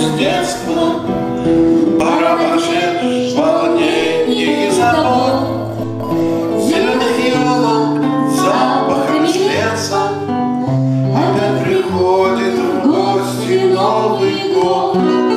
с детства, пора прошедших волнений и забот, зеленых елок, запахом из леса. Опять приходит в гости Новый год.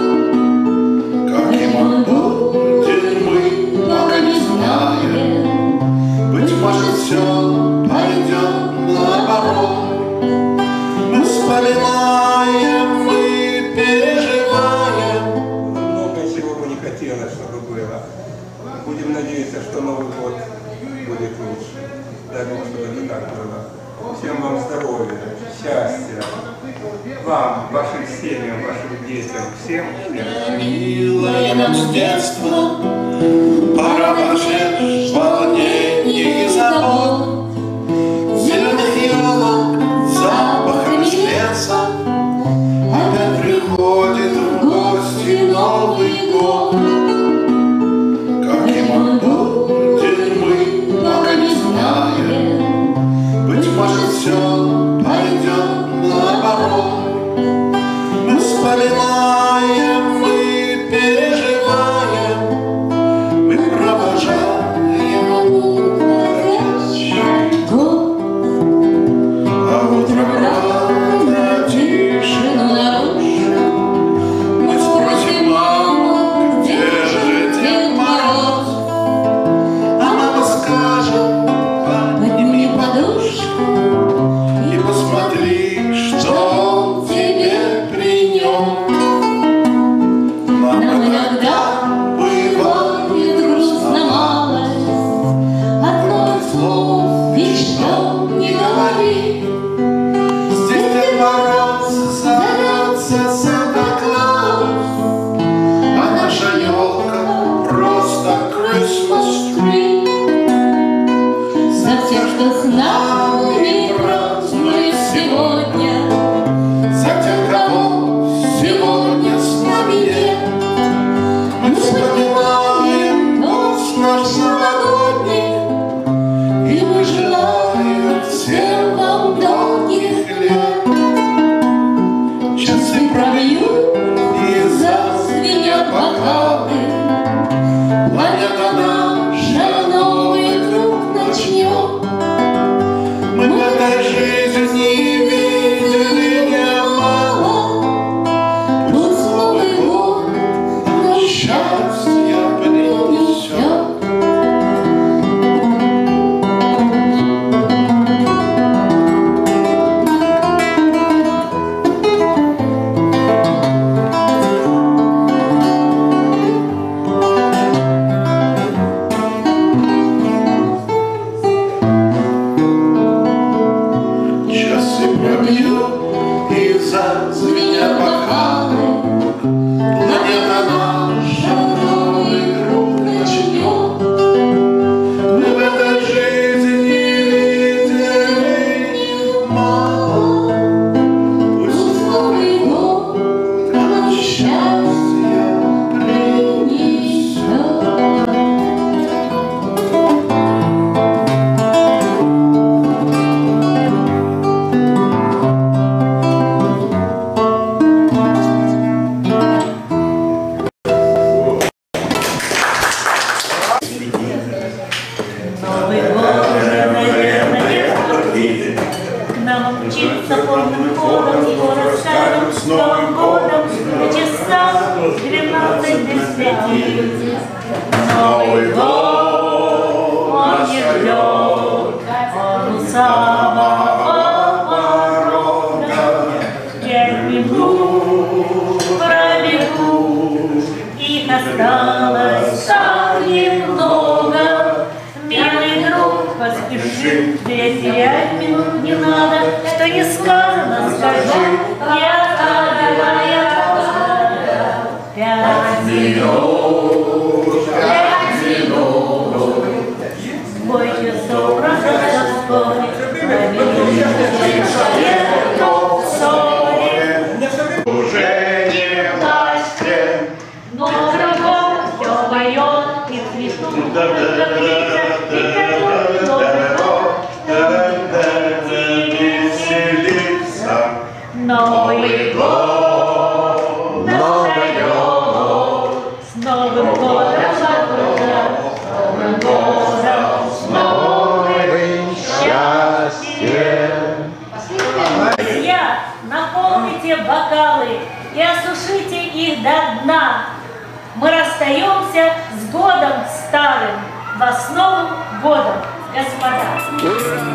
Каким он будет, мы пока не знаем. Быть может, все пойдет наоборот. Мы вспоминаем, мы переживаем. Много чего бы не хотелось, чтобы было. Будем надеяться, что Новый год будет лучше. Дай Бог, чтобы это так было. Всем вам здоровья, счастья. Вам, вашим семьям, вашим детям, всем. Милое нам с детства, пора прошедших волнений и забот, зеленых елок, запахом из леса. Опять приходит в гости Новый год. Каким он будет, мы пока не знаем. Быть может, все пойдет наоборот. Мы вспоминаем, мы переживаем, мы провожаем уходящий год. А утром рано тишину нарушим, мы спросим маму, где же Дед Мороз? А мама скажет: подними подушку и посмотри, что он тебе принес. Нам иногда бывает грустно малость, одно из слов и что не говори. Здесь Дед Мороз зовется Санта-Клаус, а наша елка просто Christmas tree. За тех, что с нами празднует сегодня, за тех, кого сегодня с нами нет, мы вспоминаем ночь наш новогодний, и мы желаем всем вам долгих лет. Часы пробьют и зазвенят бокалы, планета наша новый круг начнет. Мы в этой жизни видели немало, пусть Новый год нам счастье принесет. Часы пробьют и зазвенят бокалы, планета наша новый круг начнет. Мы в этой жизни видели немало, пусть Новый год нам счастье принесет. Новый год уже, наверное, подходит. Нам учиться полным ходом, скоро станем с Новым годом. На часах 12 без 5. Новый год, он не ждет, он у самого порога. Я бегу, пробегу, их осталось так немного. Милый друг, поспеши, терять минут не надо. Что не сказано, скажи, я отдавая 5 минут, 5 минут. Бой часов просто вспомнит, а минут Уже не власти, но кругом все поет и цветут, как ветер, и как Новый год. веселиться. Новый год, Друзья, наполните бокалы и осушите их до дна. Мы расстаемся с годом старым, вас с Новым годом, господа!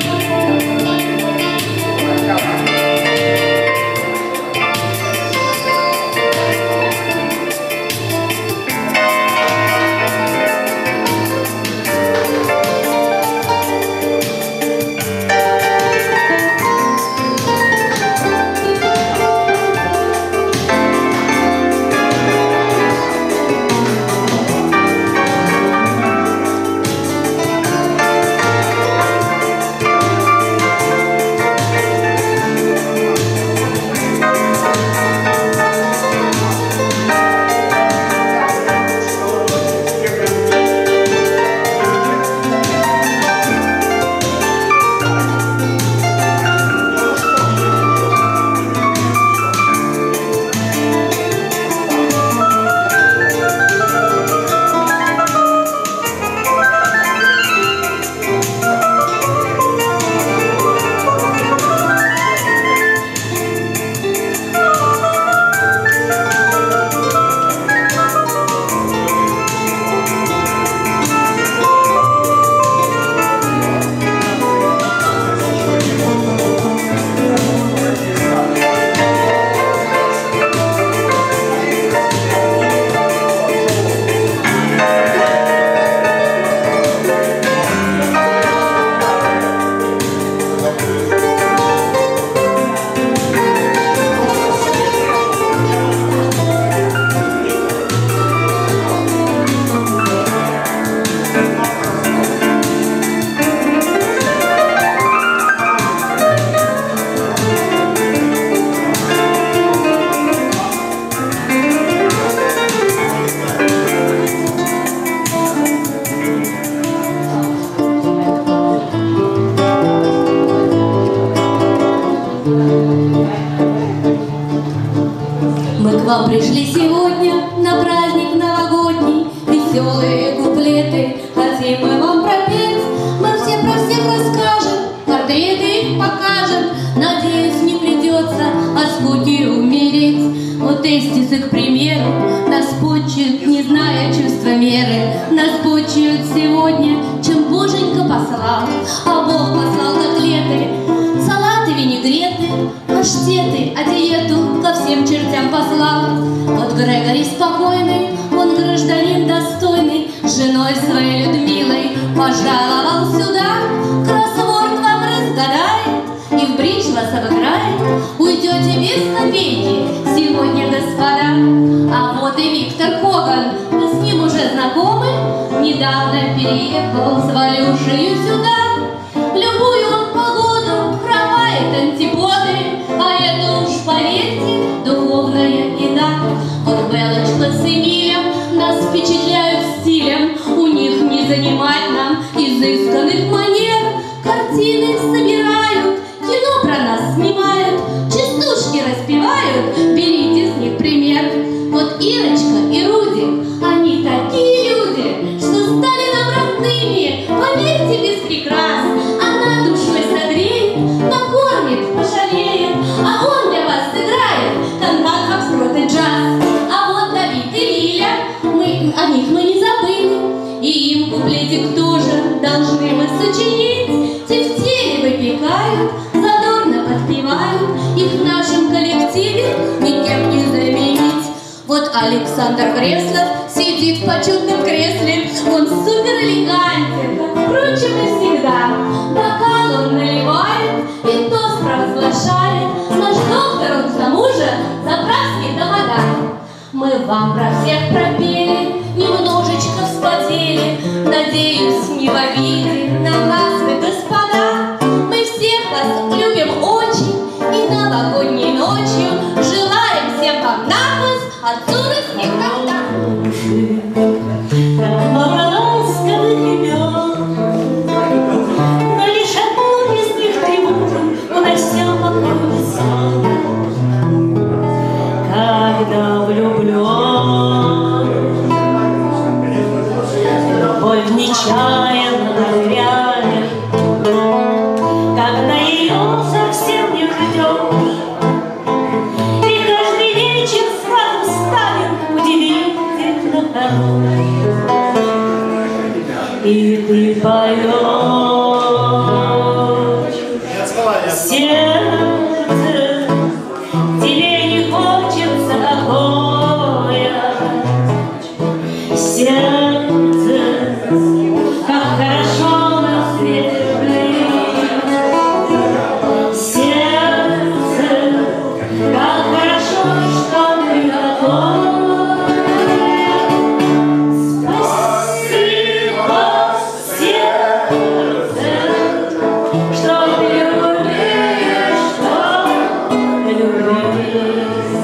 Мы к вам пришли сегодня на праздник новогодний, веселые куплеты хотим мы вам пропеть. Мы все про всех расскажем, портреты их покажем. Надеюсь, не придется от скуки умереть. Вот эстисы, к примеру, нас почуют, не зная чувства меры. Нас почуют сегодня, чем Боженька послал. А Бог послал котлеты, салаты, винегреты, паштеты, а диету ко всем чертям послал. Вот Грегори спокойный, он гражданин достойный, с женой своей Людмилой пожаловал сюда. Кроссворд вам разгадает и в бридж вас обыграет. Уйдете без копейки сегодня, господа. А вот и Виктор Коган, вы с ним уже знакомы? Недавно переехал с Валюшею сюда. Любую он погоду хромает антиподы, а это уж, поверьте, духовная еда. Вот Белочка с Эмилем нас впечатляют стилем, у них не занимать нам изысканных манер. Картины собирают, кино про нас снимают, частушки распевают, берите с них пример. Вот Ирочка и Рудик, они такие люди, что стали нам родными, поверьте, без прикрас. Она душой согреет, накормит, пожалеет, а он для вас сыграет контакт, фокстрот и джаз. А вот Давид и Лиля, о них мы не забыли, и им куплетик тоже должны мы сочинить. Те в теле выпекают, задорно подпевают, их в нашем коллективе никем не заменить. Вот Александр Креслов сидит в почетном кресле, он супер элегантен, как, впрочем, и всегда. Бокал он наливает и тост провозглашает. Наш доктор, он к тому же заправский домогай. Мы вам про всех пропели, немножечко вспотели. Надеюсь, не в обиде на нас вы, господа. Мы всех вас любим очень, и новогодней ночью желаем всем вам на вас отсюда никогда. Ласковых имен, но лишь одну из них тревожим, унося покой сон. Когда влюблен, любовь нечаянно ныряет, когда ее совсем не ждет. придешь. И каждый вечер сразу станет удивительно хорош. И ты поешь сердце, тебе не хочется покоя. Сердце, как хорошо на свете быть. Сердце, как хорошо, что ты такой. Спасибо, сердце, что ты любишь, что любишь.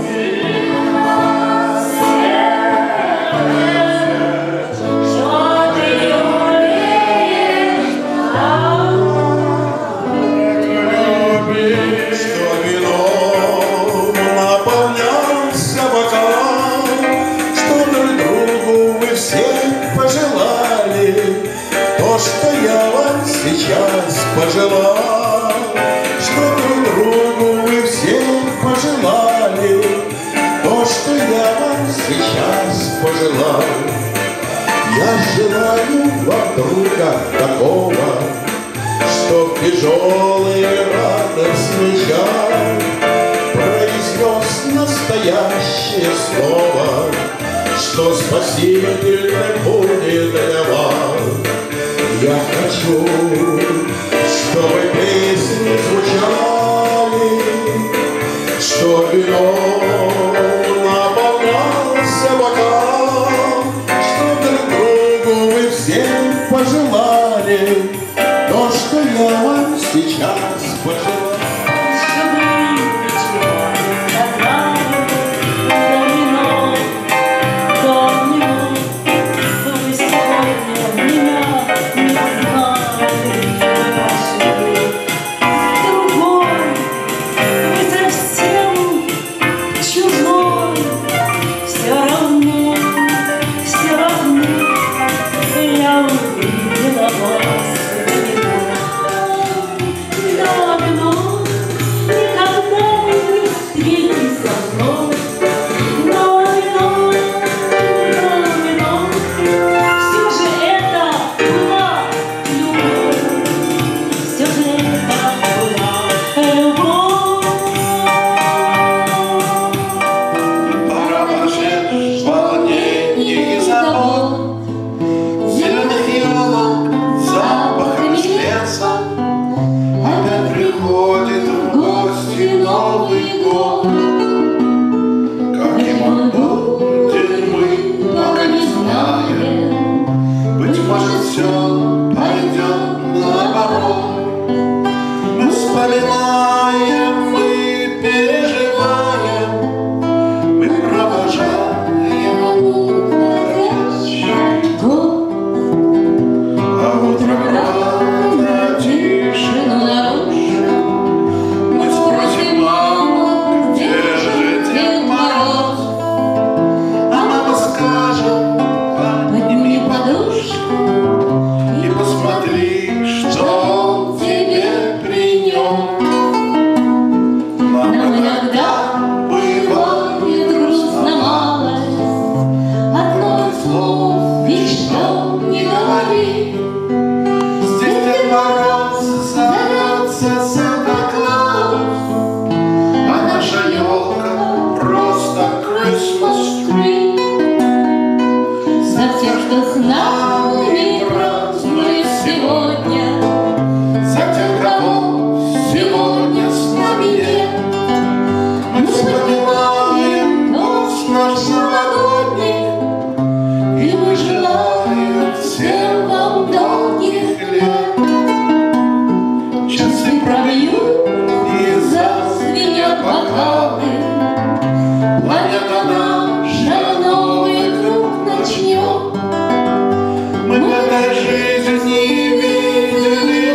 Пожелал, что друг другу вы все пожелали, то, что я вам сейчас пожелал. Я желаю вам друга такого, что в тяжелый радостный час произнес настоящее слово, что спасительным будет для вас. Я хочу, чтобы песни звучали, что вином наполнялся бокал, что друг другу вы все пожелали то, что я вам сейчас пожелал.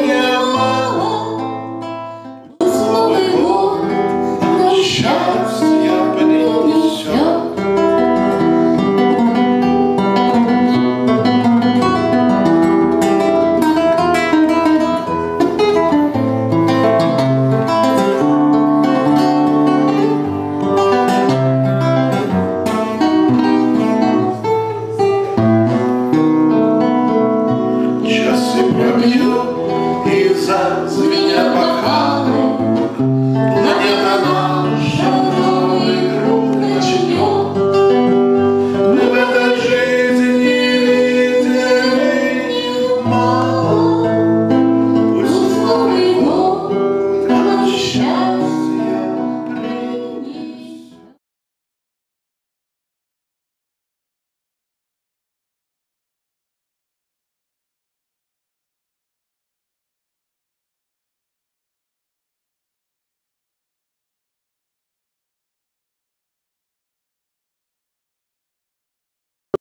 Счастье.